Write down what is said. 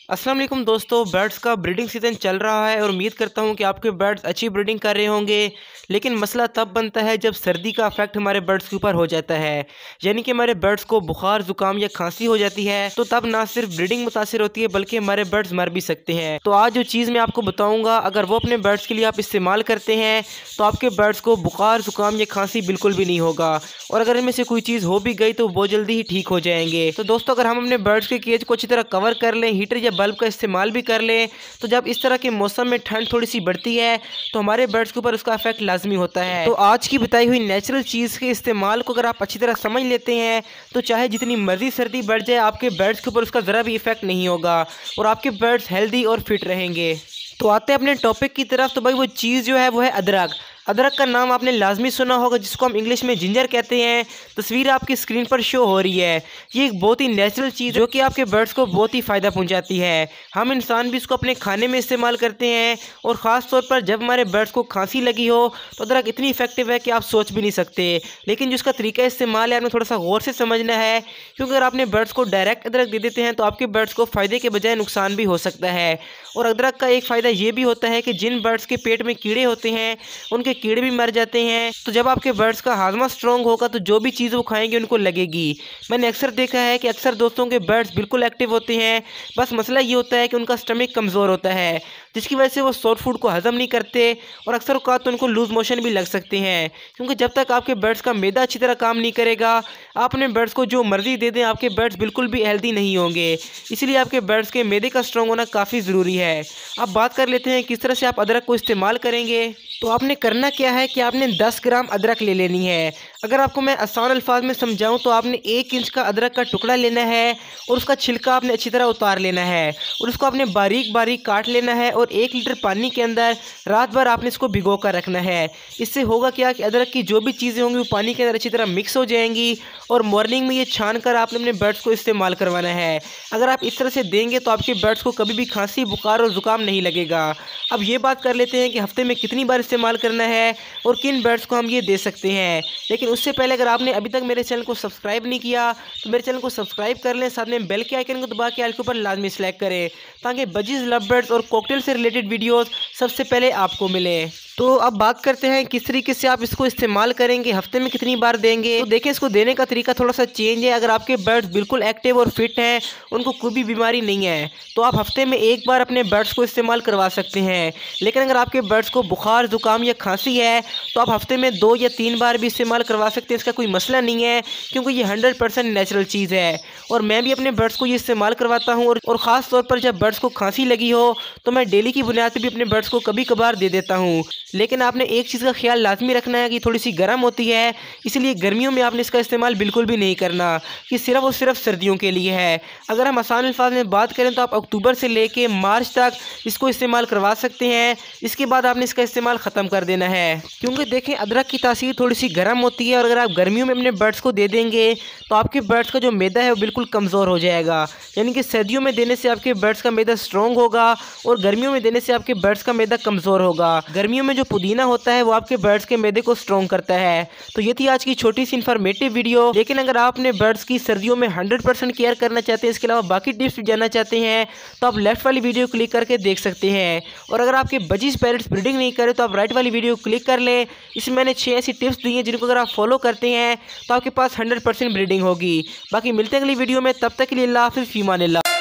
अस्सलाम वालेकुम दोस्तों, बर्ड्स का ब्रीडिंग सीज़न चल रहा है और उम्मीद करता हूं कि आपके बर्ड्स अच्छी ब्रीडिंग कर रहे होंगे। लेकिन मसला तब बनता है जब सर्दी का इफेक्ट हमारे बर्ड्स के ऊपर हो जाता है, यानी कि हमारे बर्ड्स को बुखार जुकाम या खांसी हो जाती है। तो तब ना सिर्फ ब्रीडिंग मुतासिर होती है बल्कि हमारे बर्ड्स मर भी सकते हैं। तो आज जो चीज़ मैं आपको बताऊँगा, अगर वो अपने बर्ड्स के लिए आप इस्तेमाल करते हैं तो आपके बर्ड्स को बुखार जुकाम या खांसी बिल्कुल भी नहीं होगा, और अगर इनमें से कोई चीज़ हो भी गई तो बहुत जल्दी ही ठीक हो जाएंगे। तो दोस्तों, अगर हम अपने बर्ड्स के केज को अच्छी तरह कवर कर लें, हीटर या बल्ब का इस्तेमाल भी कर लें, तो जब इस तरह के मौसम में ठंड थोड़ी सी बढ़ती है तो हमारे बर्ड्स के ऊपर उसका इफेक्ट लाजमी होता है। तो आज की बताई हुई नेचुरल चीज़ के इस्तेमाल को अगर आप अच्छी तरह समझ लेते हैं तो चाहे जितनी मर्जी सर्दी बढ़ जाए, आपके बर्ड्स के ऊपर उसका ज़रा भी इफेक्ट नहीं होगा और आपके बर्ड्स हेल्दी और फिट रहेंगे। तो आते हैं अपने टॉपिक की तरफ। तो भाई वो चीज़ जो है वो है अदरक। अदरक का नाम आपने लाजमी सुना होगा, जिसको हम इंग्लिश में जिंजर कहते हैं। तस्वीर आपकी स्क्रीन पर शो हो रही है। ये एक बहुत ही नेचुरल चीज़ जो कि आपके बर्ड्स को बहुत ही फ़ायदा पहुंचाती है। हम इंसान भी इसको अपने खाने में इस्तेमाल करते हैं, और ख़ास तौर पर जब हमारे बर्ड्स को खांसी लगी हो तो अदरक इतनी इफेक्टिव है कि आप सोच भी नहीं सकते। लेकिन जो इसका तरीका इस्तेमाल है, आपने थोड़ा सा गौर से समझना है, क्योंकि अगर आपने बर्ड्स को डायरेक्ट अदरक दे देते हैं तो आपके बर्ड्स को फ़ायदे के बजाय नुकसान भी हो सकता है। और अदरक का एक फ़ायदा ये भी होता है कि जिन बर्ड्स के पेट में कीड़े होते हैं उनके कीड़े भी मर जाते हैं। तो जब आपके बर्ड्स का हाजमा स्ट्रॉन्ग होगा तो जो भी चीज़ वो खाएंगे उनको लगेगी। मैंने अक्सर देखा है कि अक्सर दोस्तों के बर्ड्स बिल्कुल एक्टिव होते हैं, बस मसला ये होता है कि उनका स्टमक कमज़ोर होता है, जिसकी वजह से वो सॉफ्ट फूड को हज़म नहीं करते, और अक्सर औक़ात तो उनको लूज़ मोशन भी लग सकते हैं। क्योंकि जब तक आपके बर्ड्स का मैदा अच्छी तरह काम नहीं करेगा, आप अपने बर्ड्स को जो मर्ज़ी दे दें, आपके बर्ड्स बिल्कुल भी हेल्दी नहीं होंगे। इसलिए आपके बर्ड्स के मैदे का स्ट्रॉन्ग होना काफ़ी ज़रूरी है। अब बात कर लेते हैं किस तरह से आप अदरक को इस्तेमाल करेंगे। तो आपने करना क्या है कि आपने 10 ग्राम अदरक ले लेनी है। अगर आपको मैं आसान अल्फाज में समझाऊं तो आपने 1 इंच का अदरक का टुकड़ा लेना है और उसका छिलका आपने अच्छी तरह उतार लेना है, और उसको आपने बारीक बारीक काट लेना है, और 1 लीटर पानी के अंदर रात भर आपने इसको भिगो कर रखना है। इससे होगा क्या कि अदरक की जो भी चीज़ें होंगी वो पानी के अंदर अच्छी तरह मिक्स हो जाएंगी, और मॉर्निंग में ये छान कर आपने अपने बर्ड्स को इस्तेमाल करवाना है। अगर आप इस तरह से देंगे तो आपके बर्ड्स को कभी भी खांसी बुखार और ज़ुकाम नहीं लगेगा। अब ये बात कर लेते हैं कि हफ्ते में कितनी बार इस्तेमाल करना है और किन बर्ड्स को हम ये दे सकते हैं। लेकिन उससे पहले अगर आपने अभी तक मेरे चैनल को सब्सक्राइब नहीं किया तो मेरे चैनल को सब्सक्राइब कर लें, साथ में बेल के आइकन को दबा के आल के ऊपर लाजमी सेलेक्ट करें, ताकि बजीज लव बर्ड्स और कॉकटेल से रिलेटेड वीडियोस सबसे पहले आपको मिले। तो अब बात करते हैं किस तरीके से आप इसको इस्तेमाल करेंगे, हफ्ते में कितनी बार देंगे। तो देखें, इसको देने का तरीका थोड़ा सा चेंज है। अगर आपके बर्ड्स बिल्कुल एक्टिव और फिट हैं, उनको कोई भी बीमारी नहीं है, तो आप हफ्ते में 1 बार अपने बर्ड्स को इस्तेमाल करवा सकते हैं। लेकिन अगर आपके बर्ड्स को बुखार जुकाम या खांसी है तो आप हफ्ते में 2 या 3 बार भी इस्तेमाल करवा सकते हैं। इसका कोई मसला नहीं है, क्योंकि ये 100% नेचुरल चीज़ है, और मैं भी अपने बर्ड्स को ये इस्तेमाल करवाता हूँ। और ख़ास तौर पर जब बर्ड्स को खांसी लगी हो तो मैं डेली की बुनियाद पर भी अपने बर्ड्स को कभी कभार दे देता हूँ। लेकिन आपने एक चीज़ का ख्याल लाजमी रखना है कि थोड़ी सी गर्म होती है, इसलिए गर्मियों में आपने इसका इस्तेमाल बिल्कुल भी नहीं करना, कि सिर्फ और सिर्फ सर्दियों के लिए है। अगर हम आसान अल्फाज में बात करें तो आप अक्टूबर से लेके मार्च तक इसको इस्तेमाल करवा सकते हैं। इसके बाद आपने इसका इस्तेमाल ख़त्म कर देना है, क्योंकि देखें अदरक की तासीर थोड़ी सी गर्म होती है, और अगर आप गर्मियों में अपने बर्ड्स को दे देंगे तो आपके बर्ड्स का जो मैदा है वो बिल्कुल कमज़ोर हो जाएगा। यानी कि सर्दियों में देने से आपके बर्ड्स का मैदा स्ट्रॉन्ग होगा, और गर्मियों में देने से आपके बर्ड्स का मैदा कमज़ोर होगा। गर्मियों में जो पुदीना होता है वो आपके बर्ड्स के मैदे को स्ट्रॉन्ग करता है। तो ये थी आज की छोटी सी इन्फॉर्मेटिव वीडियो। लेकिन अगर आप अपने बर्ड्स की सर्दियों में 100% केयर करना चाहते हैं, इसके अलावा बाकी टिप्स भी जानना चाहते हैं, तो आप लेफ्ट वाली वीडियो क्लिक करके देख सकते हैं। और अगर आपके बजीज पैरट्स ब्रीडिंग नहीं करे तो आप राइट वाली वीडियो क्लिक कर लें। इसमें मैंने 6 ऐसी टिप्स दी हैं जिनको अगर आप फॉलो करते हैं तो आपके पास 100% ब्रीडिंग होगी। बाकी मिलते हैं अगली वीडियो में, तब तक के लिए अल्लाह हाफ़िज़, फ़ी अमान अल्लाह।